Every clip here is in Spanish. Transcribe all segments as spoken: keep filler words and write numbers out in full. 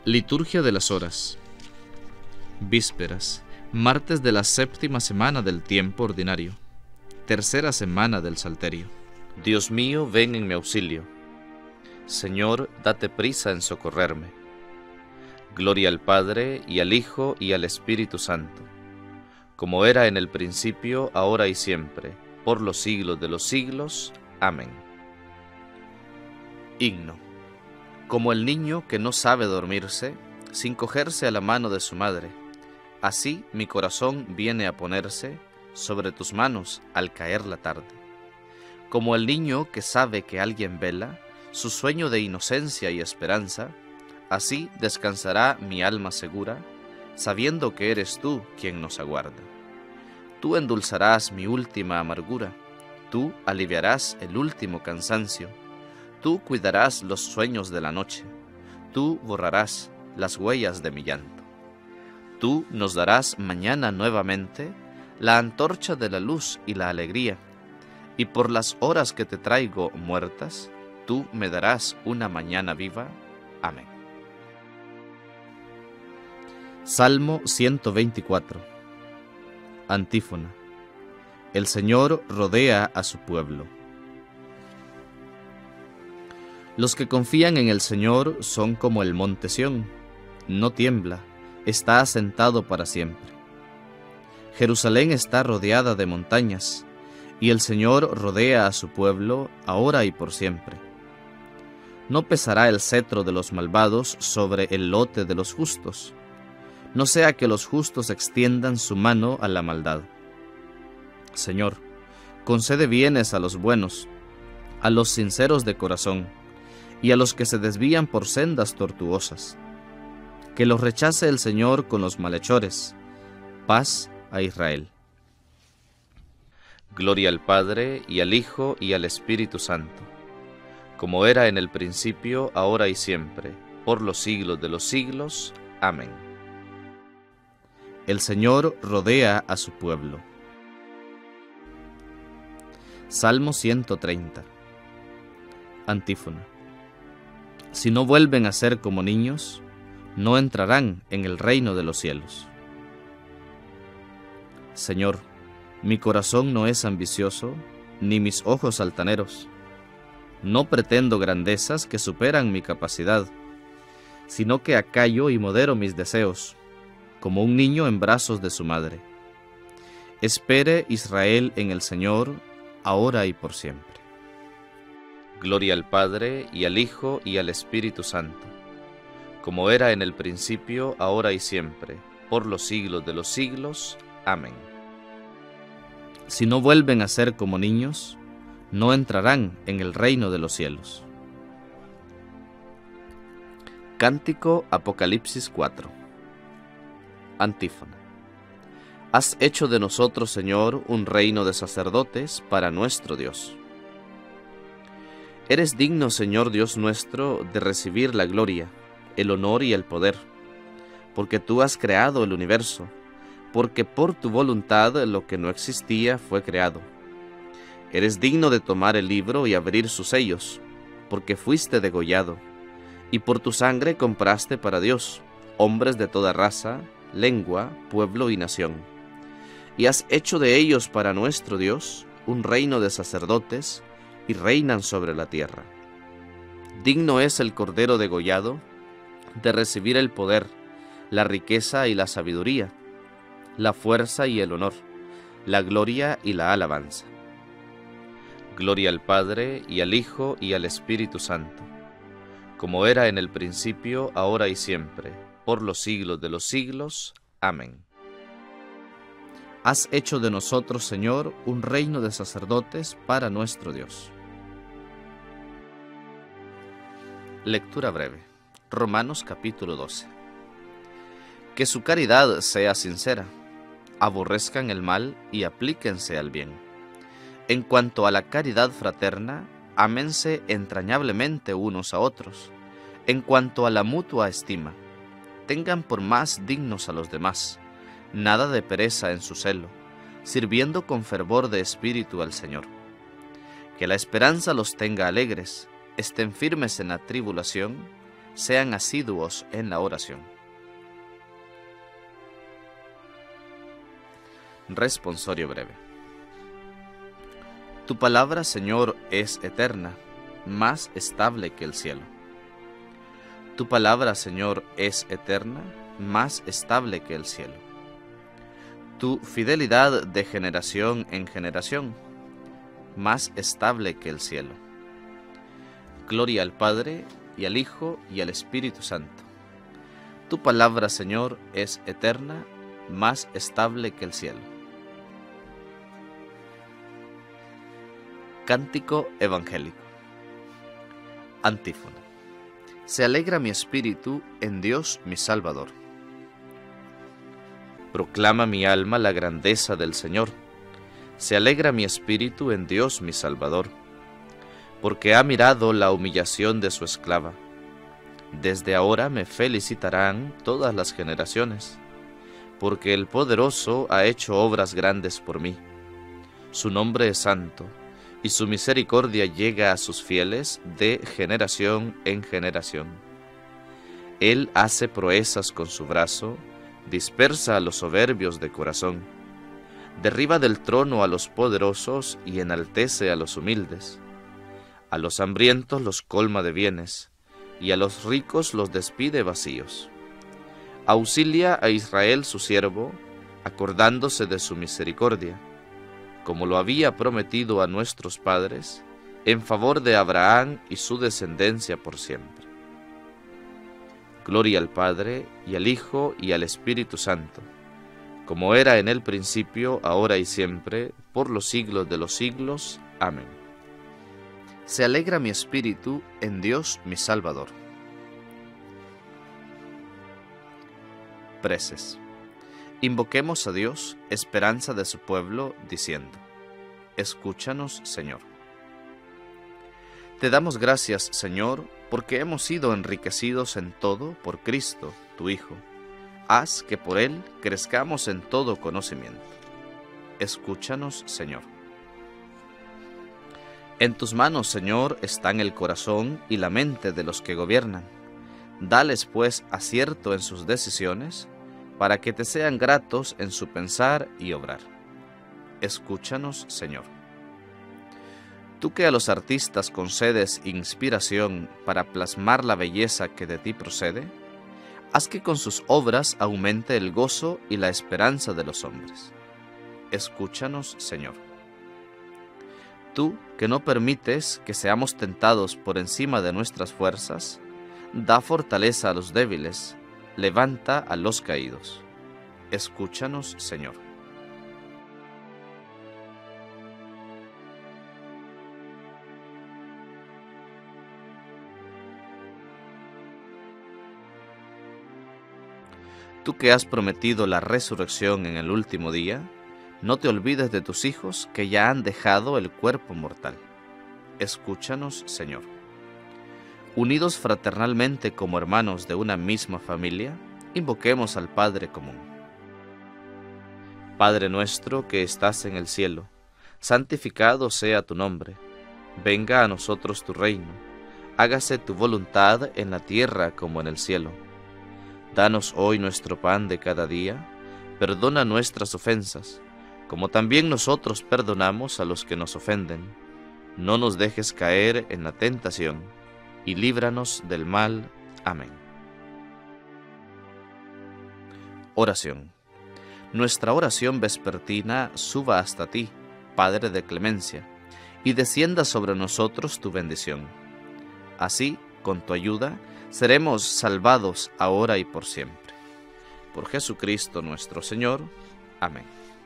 Liturgia de las Horas. Vísperas, martes de la séptima semana del tiempo ordinario, tercera semana del Salterio. Dios mío, ven en mi auxilio. Señor, date prisa en socorrerme. Gloria al Padre, y al Hijo, y al Espíritu Santo, como era en el principio, ahora y siempre, por los siglos de los siglos. Amén. Himno. Como el niño que no sabe dormirse, sin cogerse a la mano de su madre, así mi corazón viene a ponerse sobre tus manos al caer la tarde. Como el niño que sabe que alguien vela su sueño de inocencia y esperanza, así descansará mi alma segura, sabiendo que eres tú quien nos aguarda. Tú endulzarás mi última amargura, tú aliviarás el último cansancio, tú cuidarás los sueños de la noche, tú borrarás las huellas de mi llanto. Tú nos darás mañana nuevamente la antorcha de la luz y la alegría, y por las horas que te traigo muertas, tú me darás una mañana viva. Amén. Salmo ciento veinticuatro. Antífona. El Señor rodea a su pueblo. Los que confían en el Señor son como el monte Sión, no tiembla, está asentado para siempre. Jerusalén está rodeada de montañas, y el Señor rodea a su pueblo ahora y por siempre. No pesará el cetro de los malvados sobre el lote de los justos, no sea que los justos extiendan su mano a la maldad. Señor, concede bienes a los buenos, a los sinceros de corazón, y a los que se desvían por sendas tortuosas. Que los rechace el Señor con los malhechores. Paz a Israel. Gloria al Padre, y al Hijo, y al Espíritu Santo, como era en el principio, ahora y siempre, por los siglos de los siglos. Amén. El Señor rodea a su pueblo. Salmo ciento treinta. Antífona. Si no vuelven a ser como niños, no entrarán en el reino de los cielos. Señor, mi corazón no es ambicioso, ni mis ojos altaneros. No pretendo grandezas que superan mi capacidad, sino que acallo y modero mis deseos, como un niño en brazos de su madre. Espere Israel en el Señor, ahora y por siempre. Gloria al Padre, y al Hijo, y al Espíritu Santo, como era en el principio, ahora y siempre, por los siglos de los siglos. Amén. Si no vuelven a ser como niños, no entrarán en el reino de los cielos. Cántico Apocalipsis cuatro. Antífona. Has hecho de nosotros, Señor, un reino de sacerdotes para nuestro Dios. Eres digno, Señor Dios nuestro, de recibir la gloria, el honor y el poder, porque tú has creado el universo, porque por tu voluntad lo que no existía fue creado. Eres digno de tomar el libro y abrir sus sellos, porque fuiste degollado, y por tu sangre compraste para Dios hombres de toda raza, lengua, pueblo y nación, y has hecho de ellos para nuestro Dios un reino de sacerdotes, y reinan sobre la tierra. Digno es el Cordero degollado de recibir el poder, la riqueza y la sabiduría, la fuerza y el honor, la gloria y la alabanza. Gloria al Padre, y al Hijo, y al Espíritu Santo, como era en el principio, ahora y siempre, por los siglos de los siglos. Amén. Has hecho de nosotros, Señor, un reino de sacerdotes para nuestro Dios. Lectura breve. Romanos capítulo doce. Que su caridad sea sincera, aborrezcan el mal y aplíquense al bien. En cuanto a la caridad fraterna, ámense entrañablemente unos a otros. En cuanto a la mutua estima, tengan por más dignos a los demás, nada de pereza en su celo, sirviendo con fervor de espíritu al Señor. Que la esperanza los tenga alegres, estén firmes en la tribulación, sean asiduos en la oración. Responsorio breve. Tu palabra, Señor, es eterna, más estable que el cielo. Tu palabra, Señor, es eterna, más estable que el cielo. Tu fidelidad de generación en generación, más estable que el cielo. Gloria al Padre, y al Hijo, y al Espíritu Santo. Tu palabra, Señor, es eterna, más estable que el cielo. Cántico evangélico. Antífona. Se alegra mi espíritu en Dios mi Salvador. Proclama mi alma la grandeza del Señor. Se alegra mi espíritu en Dios mi Salvador, porque ha mirado la humillación de su esclava. Desde ahora me felicitarán todas las generaciones, porque el Poderoso ha hecho obras grandes por mí. Su nombre es santo, y su misericordia llega a sus fieles de generación en generación. Él hace proezas con su brazo, dispersa a los soberbios de corazón, derriba del trono a los poderosos y enaltece a los humildes. A los hambrientos los colma de bienes, y a los ricos los despide vacíos. Auxilia a Israel su siervo, acordándose de su misericordia, como lo había prometido a nuestros padres, en favor de Abraham y su descendencia por siempre. Gloria al Padre, y al Hijo, y al Espíritu Santo, como era en el principio, ahora y siempre, por los siglos de los siglos. Amén. Se alegra mi espíritu en Dios mi Salvador. Preces. Invoquemos a Dios, esperanza de su pueblo, diciendo: escúchanos, Señor. Te damos gracias, Señor, porque hemos sido enriquecidos en todo por Cristo, tu Hijo. Haz que por Él crezcamos en todo conocimiento. Escúchanos, Señor. En tus manos, Señor, están el corazón y la mente de los que gobiernan. Dales, pues, acierto en sus decisiones, para que te sean gratos en su pensar y obrar. Escúchanos, Señor. Tú que a los artistas concedes inspiración para plasmar la belleza que de ti procede, haz que con sus obras aumente el gozo y la esperanza de los hombres. Escúchanos, Señor. Tú que no permites que seamos tentados por encima de nuestras fuerzas, da fortaleza a los débiles, levanta a los caídos. Escúchanos, Señor. Tú que has prometido la resurrección en el último día, no te olvides de tus hijos que ya han dejado el cuerpo mortal. Escúchanos, Señor. Unidos fraternalmente como hermanos de una misma familia, invoquemos al Padre común. Padre nuestro que estás en el cielo, santificado sea tu nombre. Venga a nosotros tu reino. Hágase tu voluntad en la tierra como en el cielo. Danos hoy nuestro pan de cada día. Perdona nuestras ofensas, como también nosotros perdonamos a los que nos ofenden. No nos dejes caer en la tentación, y líbranos del mal. Amén. Oración. Nuestra oración vespertina suba hasta ti, Padre de clemencia, y descienda sobre nosotros tu bendición. Así, con tu ayuda, seremos salvados ahora y por siempre. Por Jesucristo nuestro Señor. Amén.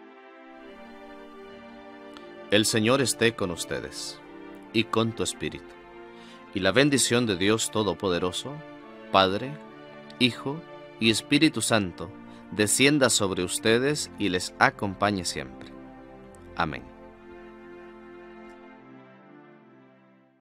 El Señor esté con ustedes, y con tu espíritu. Y la bendición de Dios Todopoderoso, Padre, Hijo y Espíritu Santo, descienda sobre ustedes y les acompañe siempre. Amén.